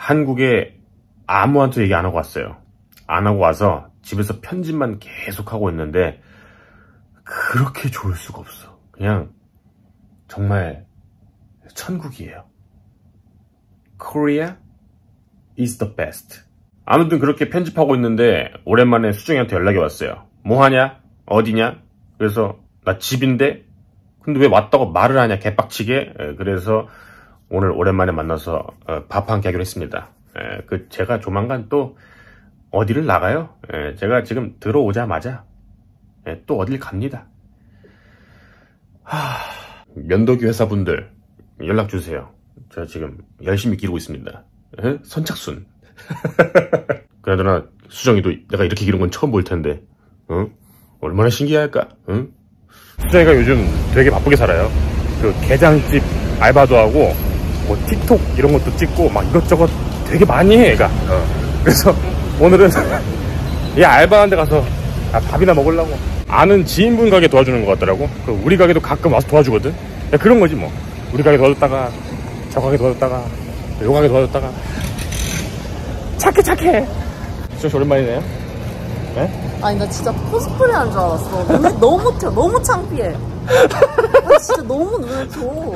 한국에 아무한테 얘기 안 하고 왔어요. 안 하고 와서 집에서 편집만 계속 하고 있는데 그렇게 좋을 수가 없어. 그냥 정말 천국이에요. Korea is the best. 아무튼 그렇게 편집하고 있는데 오랜만에 수정이한테 연락이 왔어요. 뭐하냐? 어디냐? 그래서 나 집인데? 근데 왜 왔다고 말을 하냐 개빡치게. 그래서 오늘 오랜만에 만나서 밥 한 끼 하기로 했습니다. 제가 조만간 또 어디를 나가요. 제가 지금 들어오자마자 또 어딜 갑니다. 면도기 회사분들 연락주세요. 제가 지금 열심히 기르고 있습니다. 선착순. 그나저나 수정이도 내가 이렇게 기른 건 처음 볼 텐데 얼마나 신기할까? 수정이가 요즘 되게 바쁘게 살아요. 그 게장집 알바도 하고 뭐 틱톡 이런 것도 찍고 막 이것저것 되게 많이 해 얘가. 그래서 오늘은 이 알바한 데 가서 밥이나 먹으려고. 아는 지인분 가게 도와주는 것 같더라고. 우리 가게도 가끔 와서 도와주거든. 그런 거지 뭐. 우리 가게 도와줬다가 저 가게 도와줬다가 요 가게 도와줬다가. 착해. 수정씨 오랜만이네요. 네? 아니 나 진짜 코스프레 한 줄 알았어. 너무 창피해. 나 진짜 너무 눈에 줘.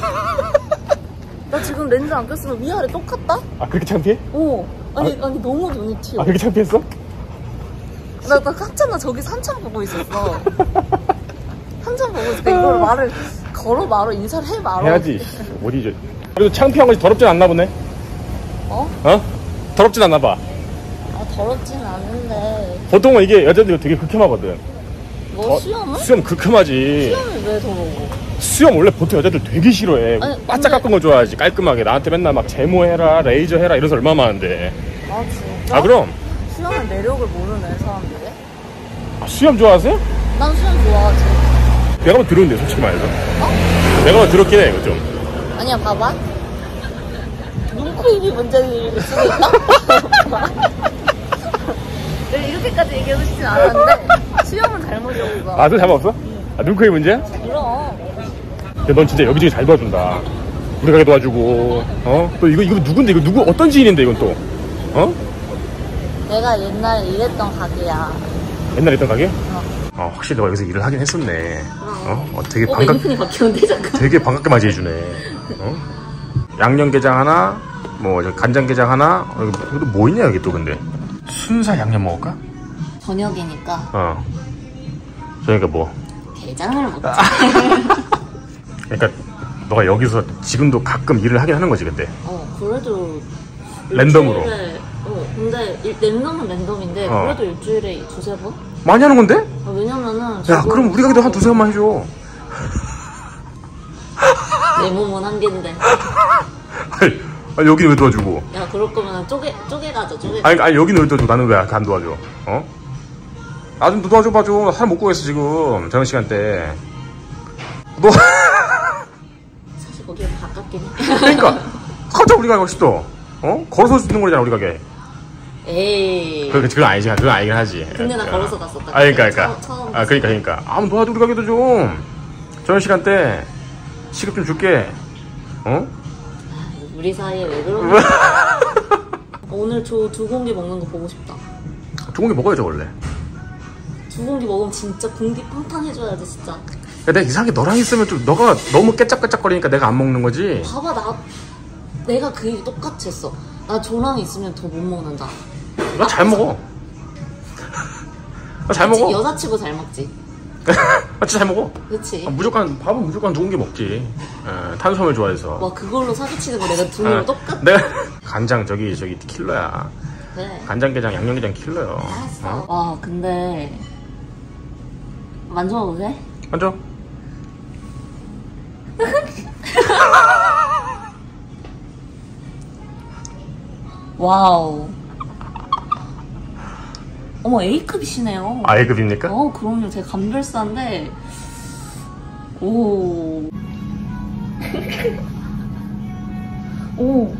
나 지금 렌즈 안 꼈으면 위아래 똑같다? 아 그렇게 창피해? 아니 너무 눈이 튀어. 아 그렇게 창피했어? 나 깜짝나 저기 산창 보고 있었어. 산창 보고 있으니까 이걸 말을 걸어 말어 인사를 해 말어. 해야지. 어디지? 그래도 창피한 거지 더럽진 않나 보네. 더럽진 않나 봐. 더럽진 않은데. 보통은 이게 여자들이 되게 극혐하거든. 뭐 수염은? 수염 극혐하지. 수염이 왜 더러워? 수염 원래 보통 여자들 되게 싫어해. 바짝 깎은 거 좋아하지. 깔끔하게. 나한테 맨날 막 제모해라 레이저 해라 이런 소리 얼마나 많은데. 아 진짜? 아 그럼. 수염의 매력을 모르네 사람들이. 수염 좋아하세요? 난 수염 좋아하지. 내가 한번 들었는데 솔직히 말해서. 내가 한번 들었긴 해 이거 좀. 아니야 봐봐. 눈, 코, 입이 문제일 수도 있다? 이렇게까지 얘기하고 싶진 않았는데 수염은 잘못이 없어. 아 또 잘못 없어? 눈, 코, 입 문제야? 그럼. 근데 넌 진짜 여기저기 잘 도와준다. 우리 가게 도와주고 또 이거 누군데? 이거 누구 어떤 지인인데 이건 또? 내가 옛날에 일했던 가게야. 옛날에 있던 가게? 확실히 너가 여기서 일을 하긴 했었네. 되게 메뉴판이 바뀌었는데 잠깐. 되게 반갑게 맞이해주네. 양념게장 하나, 뭐 간장게장 하나. 여기 뭐 있냐 여기 또 근데. 순살 양념 먹을까? 저녁이니까. 그러니까 뭐. 게장을 먹지. 그러니까 너가 여기서 지금도 가끔 일을 하긴 하는 거지 그때. 그래도. 랜덤으로. 근데 랜덤은 랜덤인데 그래도 일주일에 2-3번? 많이 하는 건데? 왜냐면은. 야 그럼 우리 가게도 한 2-3번만 해줘. 내 몸은 한 개인데. 아니 여기는 왜 도와주고? 야 그럴 거면 쪼개가자. 아니 여기는 왜 도와주고 나는 왜 안 도와줘? 나 좀 도와줘봐줘. 사람 못 구했어 지금 저녁 시간 때. 너 사실 거기가 가깝긴 해. 그러니까 가자 우리 가게 훨씬 더. 걸어서 올 수 있는 거잖아 우리 가게. 에이. 그건 아니지. 그건 아니긴 하지. 근데 나 걸어서 갔었다. 그러니까. 처음 그러니까. 한번 도와줘 우리 가게도 좀. 저녁 시간 때 시급 좀 줄게. 우리 사이에 왜 그러는 거야? 오늘 저 2공기 먹는 거 보고 싶다. 2공기 먹어야죠 원래. 2공기 먹으면 진짜 공기 팡팡해줘야지 진짜. 내가 이상하게 너랑 있으면 좀 너가 너무 깨짝깨짝거리니까 내가 안 먹는 거지. 봐봐 내가 그 일이 똑같이 했어. 나 저랑 있으면 더 못 먹는다. 나 잘 먹어. 나 잘 먹어. 여자치고 잘 먹지. 나 진짜 잘 먹어. 그치. 밥은 무조건 2공기 먹지. 탄수화물 좋아해서. 와 그걸로 사기치는 거 내가 둘이랑 똑같아. 내가 간장 저기 킬러야. 그래. 간장게장 양념게장 킬러요. 알았어. 와 근데 만져봐도 돼? 만져. 와우. 어머 A급이시네요. A급입니까? 그럼요. 제가 감별사인데. 오. 오.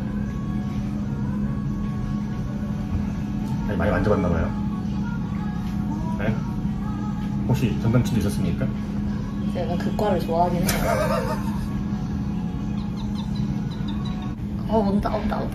많이 만져봤나봐요. 네? 혹시 전남친도 있었습니까? 제가 극과를 좋아하긴 해요. 온다.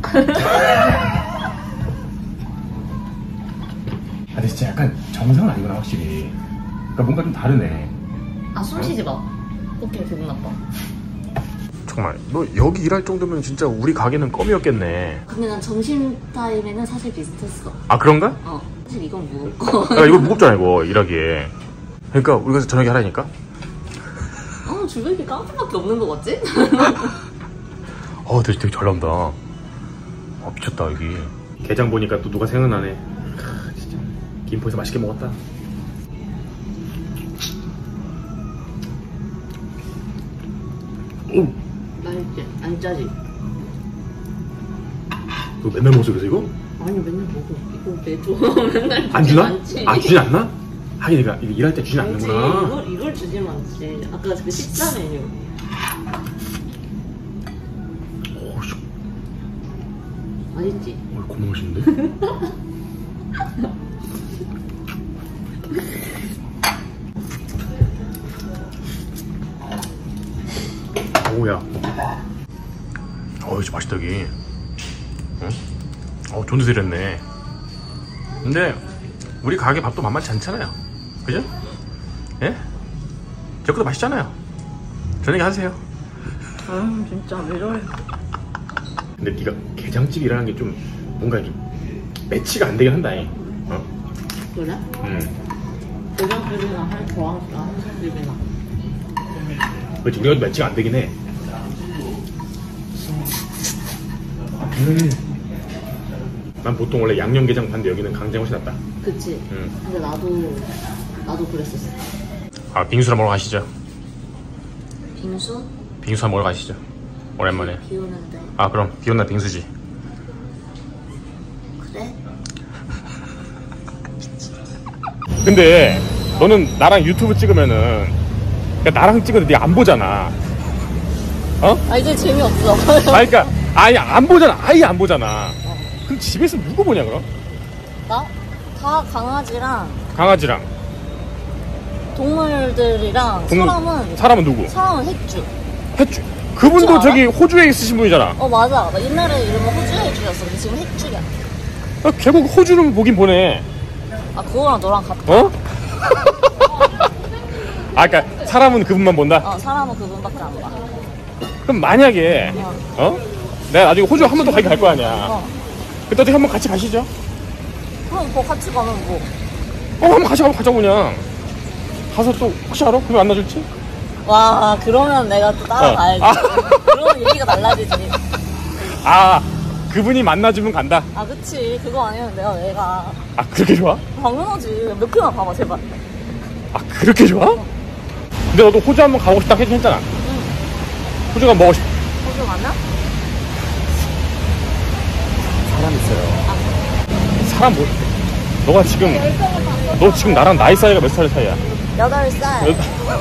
근데 진짜 약간 정상은 아니구나 확실히. 그러니까 뭔가 좀 다르네. 숨 쉬지 마. 오케이, 기분 나빠. 정말 너 여기 일할 정도면 진짜 우리 가게는 껌이었겠네. 근데 난 점심타임에는 사실 비슷했어. 아 그런가? 사실 이건 무겁고. 야, 이거 무겁잖아 이거 일하기에. 그러니까 우리가 저녁에 하라니까. 주변에 깡패밖에 없는 거 같지? 되게 잘 나온다. 미쳤다 여기. 게장 보니까 또 누가 생각나네. 진짜 김포에서 맛있게 먹었다. 오. 맛있지? 안 짜지? 너 맨날 먹었어 그래서 이거? 아니 맨날 먹어. 이거 매줘. 맨날 안 주나? 않지. 주진 않나? 하긴 내가 일할 때 주진 않는구나. 이걸 주진 않지. 아까 그 식사 메뉴. 오씨. 맛있지? 겁나 맛있는데? 오야. 진짜 맛있다 여기. 응? 좋은 데서 일했네. 근데 우리 가게 밥도 만만치 않잖아요. 그죠? 예? 제 것도 맛있잖아요. 저녁에 하세요. 진짜 왜 저래. 근데 네가 게장집 일하는 게 좀 뭔가 좀 매치가 안 되긴 한다. 그래? 게장집이나 한국집이나. 그렇지, 우리가 매치가 안 되긴 해. 난 보통 원래 양념게장 파는데 여기는 강정 훨씬 낫다. 그치? 근데 나도 그랬었어. 빙수나 먹으러 가시죠. 빙수? 빙수 한번 먹으러 가시죠. 오랜만에. 비 오는데. 그럼 비 오는 날 빙수지. 그래? 근데 너는 나랑 유튜브 찍으면은 나랑 찍어도 네가 안 보잖아. 이제 재미없어. 그러니까 아예 안 보잖아. 아예 안 보잖아. 그럼 집에서 누구 보냐 그럼? 나? 다 강아지랑 동물들이랑 사람은 누구? 사람은 핵주. 그분도 핵주 저기 호주에 있으신 분이잖아. 맞아. 나 옛날에 이름은 호주 핵주였어. 근데 지금 핵주야. 결국 호주를 보긴 보네. 그거랑 너랑 같아. 그러니까 사람은 그분만 본다? 사람은 그분밖에 안 봐. 그럼 만약에 내가 나중에 호주 한 번 더 가게 갈 거 아니야. 그때 어떻게 한번 같이 가시죠? 그럼 같이 가면 뭐? 한번 같이 가자고 그냥. 가서 또 혹시 알아? 그러면 안 놔줄지? 와, 그러면 내가 또 따라가야지. 그러면 얘기가 달라지지. 그분이 만나주면 간다? 그치. 그거 아니면 내가 왜 가. 그렇게 좋아? 당연하지. 몇 개만 봐봐, 제발. 그렇게 좋아? 근데 너도 호주 한번 가고 싶다 했잖아. 응. 호주 가면 먹고 싶어. 호주 가면? 사람 있어요. 사람 뭐? 너 지금 나랑 나이 사이가 몇 살 차이야? 8살.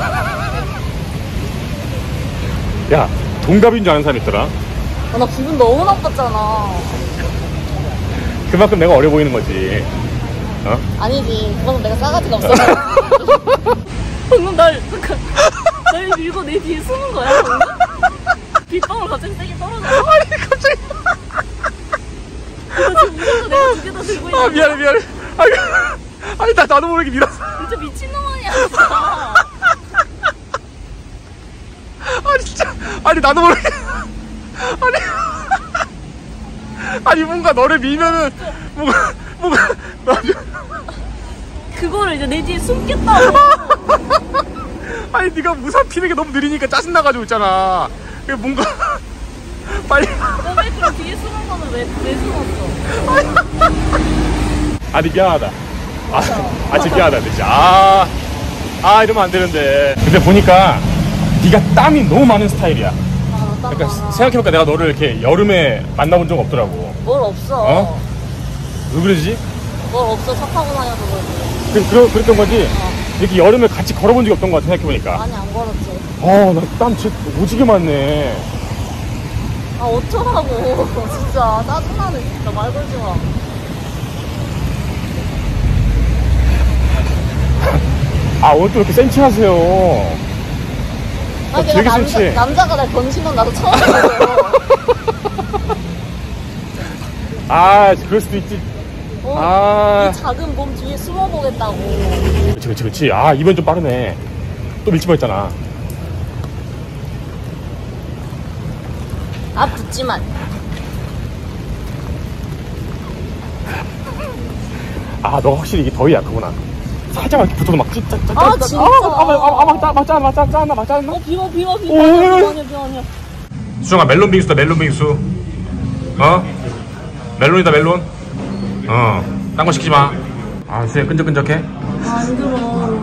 야, 동갑인 줄 아는 사람 있더라. 나 기분 너무 나빴잖아. 그만큼 내가 어려 보이는 거지. 아니지. 그거는 내가 싸가지가 없어. 방금 날 밀고 내 뒤에 숨은 거야, 방금? 빗방울 갑자기 세게 떨어져. 아니, 갑자기. 지금 무서워서 내가 두 개 다 들고 있는 거야. 미안해. 아니, 나도 모르게 밀었어. 진짜 미친놈 아니야, 진짜. 진짜. 나도 모르게. 아니, 뭔가 너를 밀면은, 뭔가, 그거를 이제 내 뒤에 숨겠다고. 네가 무사 피는 게 너무 느리니까 짜증나가지고 있잖아. 뭔가, 빨리. 너 왜 그럼 뒤에 숨은 거는 왜 숨었어? 미안하다. 진짜 미안하다, 진짜. 이러면 안 되는데. 근데 보니까, 네가 땀이 너무 많은 스타일이야. 그러니까 생각해보니까 내가 너를 이렇게 여름에 만나본 적 없더라고. 뭘 없어. 왜 그러지? 뭘 없어. 차 타고 다녀서 그러지. 그랬던 거지? 이렇게 여름에 같이 걸어본 적이 없던 것 같아, 생각해보니까. 아니, 안 걸었지. 나 땀 진짜 오지게 많네. 어쩌라고. 진짜 짜증나네. 진짜 말 걸지 마. 오늘 또 이렇게 센치하세요. 내가 남자가 날 건진 건 나도 처음 봤어. 아, 그럴 수도 있지. 이 작은 몸 뒤에 숨어보겠다고. 그치. 아, 이번 좀 빠르네. 또 밀치마 했잖아. 아, 붙지만. 아, 너가 확실히 이게 더위 약하구나. 살짝만 이렇게 붙어도 막 찐짜. 아, 진짜. 맞잖아. 비워. 아니야. 수정아, 멜론 빙수다, 멜론 빙수. 멜론이다, 멜론. 딴 거 시키지 마. 아, 수혜 끈적끈적해? 안 들어.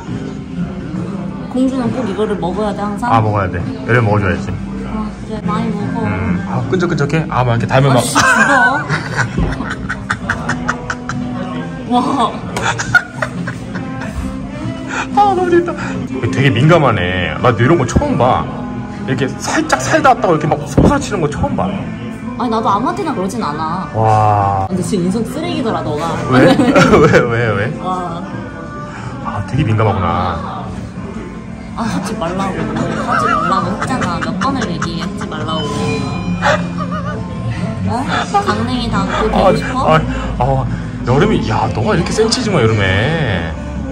공주는 꼭 이거를 먹어야 돼, 항상? 아, 먹어야 돼. 이러면 먹어줘야지. 아, 그래, 많이 먹어. 아, 끈적끈적해? 아, 막 이렇게 달면 막. 씨, 죽어. 와. 아, 너무 재밌다. 되게 민감하네. 나 이런 거 처음 봐. 이렇게 살짝 살다 왔다고 이렇게 막 솟아치는 거 처음 봐. 아니, 나도 아무한테나 그러진 않아. 와. 근데 지금 인성 쓰레기더라, 너가. 왜? 왜? 와. 아, 되게 민감하구나. 아, 하지 말라고 했잖아. 몇 번을 얘기했지 말라고. 강냉이 닿고 되고 싶어? 여름이, 야, 너가 이렇게 센치지 마, 여름에.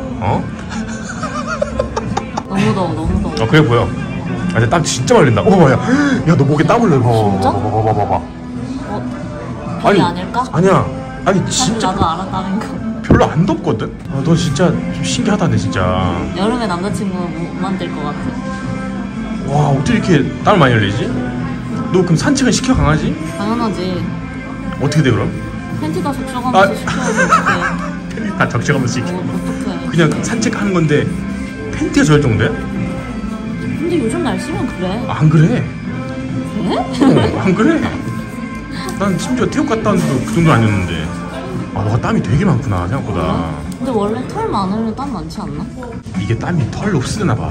너무 더워. 그래 보여. 아, 내 땀 진짜 많이 흘린다. 야, 너 목에 땀 흘려, 이거. 진짜? 봐봐. 별이 아닐까? 아니야. 아니, 사실 진짜. 나도 알았다는 거. 별로 안 덥거든? 너 진짜 좀 신기하다네, 진짜. 여름에 남자친구 못 만들 것 같아. 와, 어떻게 이렇게 땀을 많이 흘리지? 너 그럼 산책은 시켜, 강아지? 당연하지. 어떻게 돼, 그럼? 팬티 다 적셔가면서 시켜야지. 어떡해. 팬티 다 적셔가면서 시켜. 어떡해. 그냥 산책하는 건데 팬티가 저럴 정도야? 근데 요즘 날씨면 그래. 안 그래? 그래? 안 그래? 난 심지어 태국 갔다 왔는데도 그 정도 아니었는데. 아, 너가 땀이 되게 많구나, 생각보다. 근데 원래 털 많으면 땀 많지 않나? 이게 땀이 털로 흡수되나 봐.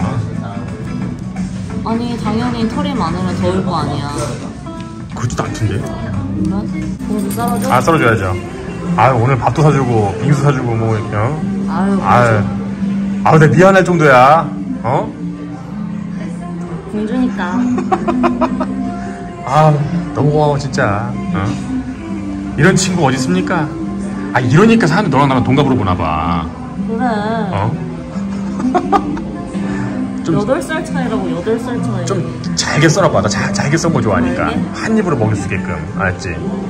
아니, 당연히 털이 많으면 더울 거 아니야. 그렇지도 않던데. 그래? 공주 썰어줘? 아, 썰어줘야죠. 아, 오늘 밥도 사주고 빙수 사주고 뭐 이렇게. 아유, 내가 미안할 정도야. 공주니까. 아, 너무 고마워 진짜. 이런 친구 어디 있습니까? 아, 이러니까 사람들이 너랑 나랑 동갑으로 보나봐. 그래. 8살 차이라고. 8살 차이. 좀 잘게 썰어봐. 나 잘게 썬 거 좋아하니까. 알게? 한 입으로 먹을 수 있게끔. 알았지?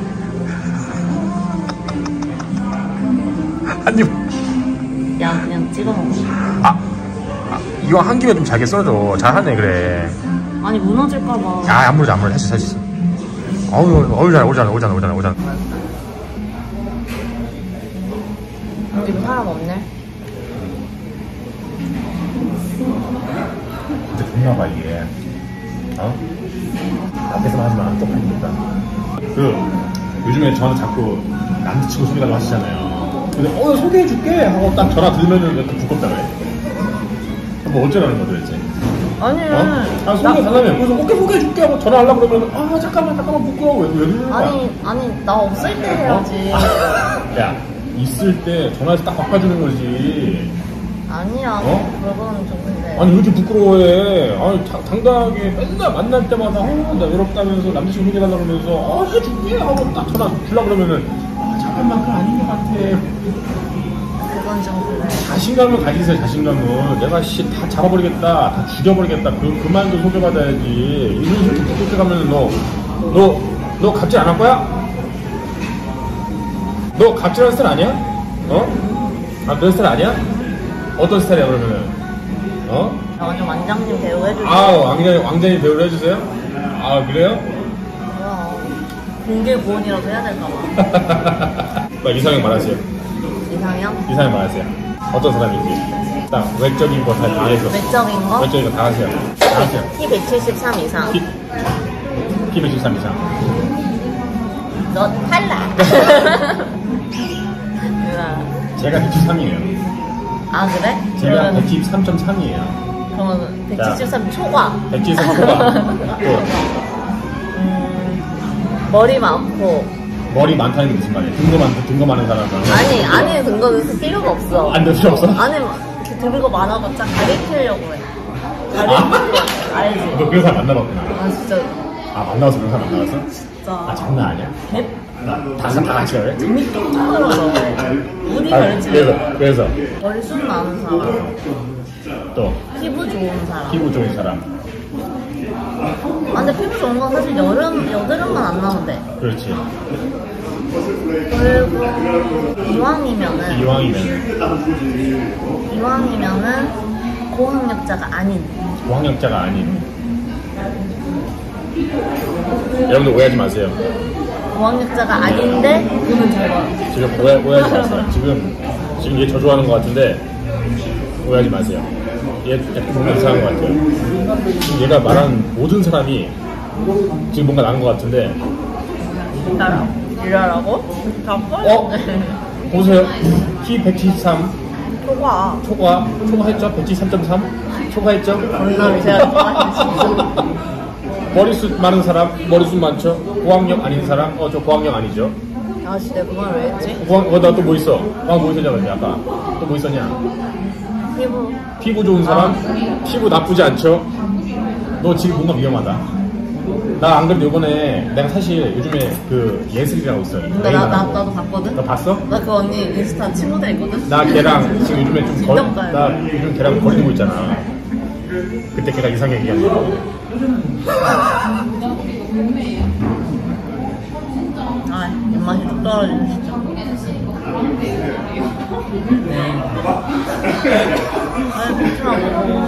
한 입. 야, 그냥 찍어 먹어. 이왕 한 김에 좀 잘게 썰어줘. 잘하네, 그래. 아니, 무너질까봐. 아, 안 무너져. 할 수 있어. 어우, 오잖아. 지금 사람 없네. 근데 좋나봐, 이게. 앞에서만 하지마. 쪽팔리니까. 요즘에 저한테 자꾸 남자친구 소개달라고 하시잖아요. 근데 소개해줄게 하고 딱 전화 들으면은 왜 부끄럽다 그래? 뭐 어쩌라는 거야 도대체? 아니. 소개달라며. 그래서 오케이 소개해줄게 하고 전화하려고 그러면 잠깐만 부끄러워. 왜 그러는 거야? 아니, 나 없을 때 해야지. 야, 있을 때 전화해서 딱 바꿔주는 거지. 아니야. 그건 좋은데. 아니 왜 이렇게 부끄러워해? 아니 당당하게 맨날 만날 때마다 나 외롭다면서 남자친구 소개해달라고 그러면서 해줄게 하고 딱 전화 주려고 그러면은 잠깐만 그건 아닌 것 같아. 그건 좀 그래. 자신감을 가지세요. 자신감을. 내가 다 잡아버리겠다, 다 죽여버리겠다. 그 마인드 소개받아야지. 이런 식으로 부끄럽게 가면은 너 갑질 안 할 거야? 너 갑질하는 스타일 아니야? 그런 스타일 아니야? 어떤 스타일이야 그러면은? 완전 왕장님 배우 해주세요. 왕자님 배우를 해주세요? 그래요? 공개 구원이라도 해야 될까봐. 이상형 말하세요. 이상형 말하세요. 어떤 사람인지. 딱 외적인 거 다 해서. 외적인 거? 외적인 거 다 하세요. 키 173 이상. 키 173 이상. 너 탈락. 제가 173이에요. 아, 그래? 제가 173.3이에요. 그러면 173 초과. 173 초과. 머리 많고. 머리 많다는 게 무슨 말이에요? 등거 많은 사람. 아니, 등거는 쓸 필요가 없어. 안 될 필요 없어? 아니, 이렇게 등거 많아봤자 가리키려고 해. 알지? 너 그런 사람 만나봤구나. 진짜. 만나봐서 그런 사람 만나봤어? 진짜. 장난 아니야? 다 같이 가래? 똑똑하더라고. 어디 가르치? 그래서 머리숱 많은 사람. 또 피부 좋은 사람. 피부 좋은 사람. 아, 근데 피부 좋은 건 사실 여드름만 안 나오는데. 그렇지. 그리고 이왕이면은 고학력자가 아닌. 여러분들 오해하지 마세요. 고학력자가 아닌데 돈은 잘 벌어. 지금 오해하지 마세요. 지금 얘 저주하는 것 같은데 오해하지 마세요. 얘 약간 이상한 것 같아요. 지금 얘가 말하는 모든 사람이 지금 뭔가 나는 것 같은데. 이러라고? 보세요. 키 173. 초과했죠? 173.3? 초과했죠? 머리숱 많은 사람, 머리숱 많죠? 고학력 아닌 사람, 저 고학력 아니죠? 아, 진짜 그 말을 왜 했지? 나 또 뭐 있어? 뭐 있었냐, 아까? 또 뭐 있었냐? 피부 좋은 사람, 피부 나쁘지 않죠? 너 지금 뭔가 위험하다. 나 안 그래도 요번에 내가 사실 요즘에 그 예슬이라고 있어. 나도 봤거든? 너 봤어? 나 그 언니 인스타 친구들 있거든? 나 걔랑 지금 요즘에 좀 나 요즘 걔랑 거리 두고 있잖아. 그때 걔가 이상하게 얘기한 거. 아, 입맛이 뚝 떨어지네 진짜. 아니, 괜찮아.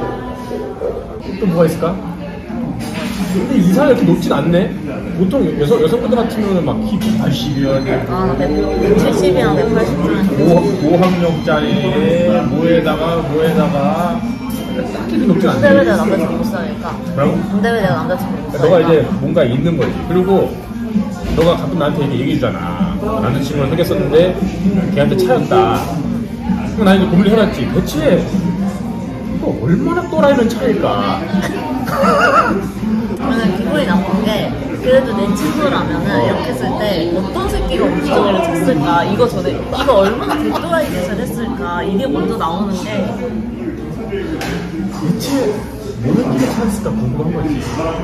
또 뭐가 있을까? 근데 이상하게 이렇게 높진 않네? 보통 여성분들 같으면 막 키 180이어야 아, 나 170이랑 180이랑. 고학력자에 뭐에다가 딱히 높진 않네. 근데 왜 내가 남자친구 못 사니까? 뭐라고? 근데 왜 내가 남자친구 못 사니까? 너가 이제 뭔가 있는 거지. 그리고 너가 가끔 나한테 이렇게 얘기해주잖아. 남자친구랑 사귀었었는데 걔한테 차였다. 그럼 나 이제 고민을 해놨지. 대체 이거 얼마나 또라이면 차일까? 저는 기분이 나쁜 게 그래도 내 친구라면은 이렇게 했을 때 어떤 새끼가 엉덩이를 쳤을까, 이거 얼마나 개또라이 짓을 했을까, 이게 먼저 나오는 게. 대체 뭐는 길에 차였을까 궁금한 거지.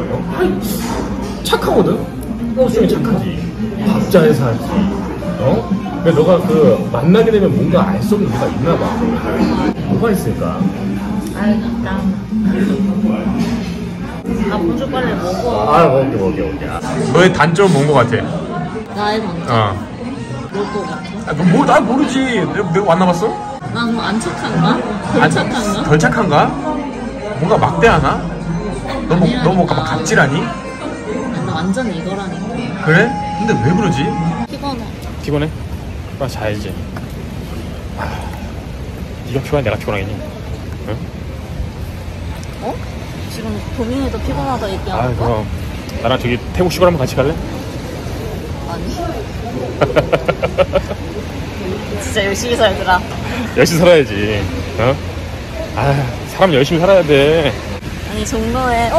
착하거든? 수정이 착하지. 밥자에 살지. 근데 너가 만나게 되면 뭔가 알 수 없는 뭐가 있나 봐. 뭐가 있을까? 알겠다. 무조 빨리 먹어. 먹을게. 너의 단점은 뭔 거 같아? 나의 단점? 뭘거 같아? 나 모르지. 내가 만나봤어? 난 뭐 안 착한가? 덜 착한가? 덜 착한가? 뭔가 막대하나? 너 뭐 갑질하니? 나 완전 이거라니까. 그래? 근데 왜 그러지? 피곤해? 나 자야지. 네가 피곤해? 내가 피곤하겠니? 응? 지금 도민이도 피곤하다 얘기하는 거야? 그럼 나랑 저기 태국 시골 한번 같이 갈래? 아니. 진짜 열심히 살더라. 열심히 살아야지. 사람 열심히 살아야 돼. 아니, 종로에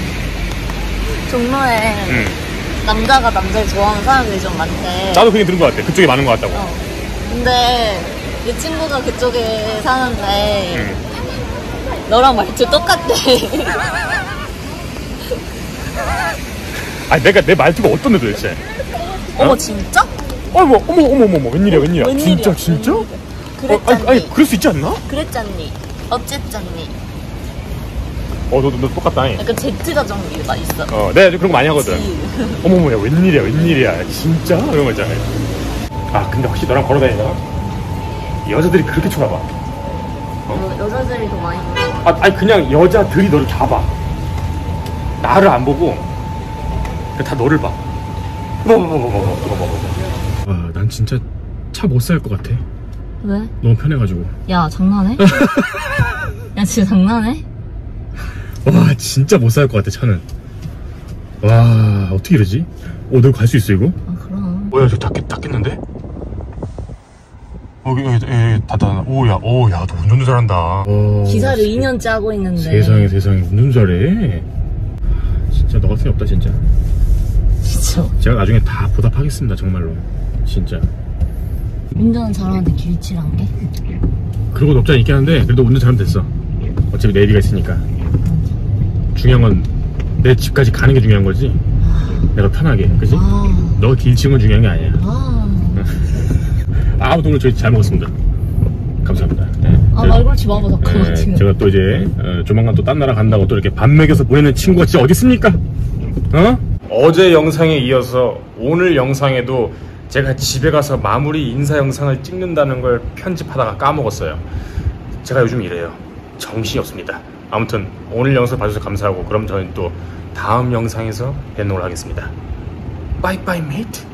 남자가 남자를 좋아하는 사람들이 좀 많대. 나도 그게 들은 것 같아. 그쪽에 많은 것 같다고. 근데 내 친구가 그쪽에 사는데 너랑 말투 똑같대. 아니 내 말투가 어떤데 도대체? 어머, 진짜? 어머 웬일이야? 진짜? 그랬잖니. 아니 그럴 수 있지 않나? 그랬잖니. 어쨌잖니. 너 똑같다. 약간 Z가 정리가 있어. 내가 그런 거 많이 하거든. 어머야 웬일이야 진짜? 이런 거 있잖아. 근데 확실히 너랑 걸어다니다가 여자들이 그렇게 쳐다봐. 여자들이 더 많이 보여. 아니 그냥 여자들이 너를 잡아. 나를 안 보고 다 너를 봐. 난 진짜 차 못 살 것 같아. 왜? 너무 편해가지고. 야, 장난해? 야, 진짜 장난해? 와, 진짜 못 살 것 같아, 차는. 와, 어떻게 이러지? 너 갈 수 있어, 이거? 그럼. 뭐야, 저 닫겠는데? 여기, 닫아. 오야, 너 운전도 잘한다. 기사를 2년째 하고 있는데. 세상에, 운전 잘해. 진짜 너 같은 애 없다, 진짜. 제가 나중에 다 보답하겠습니다, 정말로. 진짜. 운전은 잘하는데 길치란 게? 그런 건 없지 않긴 한데, 그래도 운전 잘하면 됐어. 어차피 내비가 있으니까. 중요한 건 내 집까지 가는 게 중요한 거지. 내가 편하게, 그지? 너 길치는 건 중요한 게 아니야. 오늘 저희 잘 먹었습니다. 감사합니다. 네. 말걸치 마봐 잠깐만. 네, 제가 또 이제 조만간 또 딴 나라 간다고 또 이렇게 밥 먹여서 보내는 친구가 진짜 어디 있습니까? 어제 영상에 이어서 오늘 영상에도 제가 집에 가서 마무리 인사 영상을 찍는다는 걸 편집하다가 까먹었어요. 제가 요즘 이래요. 정신이 없습니다. 아무튼 오늘 영상 봐주셔서 감사하고, 그럼 저는 또 다음 영상에서 뵙는 걸로 하겠습니다. 빠이빠이 메이트.